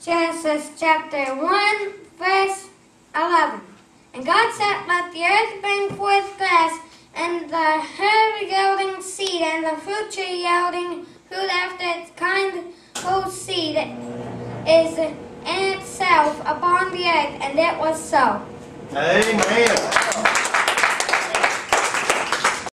Genesis chapter 1, verse 11. And God said, let the earth bring forth grass, and the herb yielding seed, and the fruit tree yielding fruit after its kind, whose seed is in itself upon the earth. And it was so. Amen.